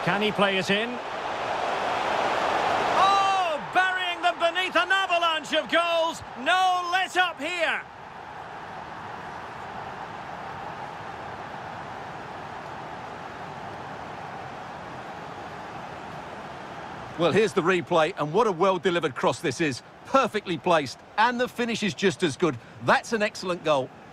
Can he play it in? Oh, burying them beneath an avalanche of goals. No let up here. Well, here's the replay, and what a well-delivered cross this is. Perfectly placed, and the finish is just as good. That's an excellent goal.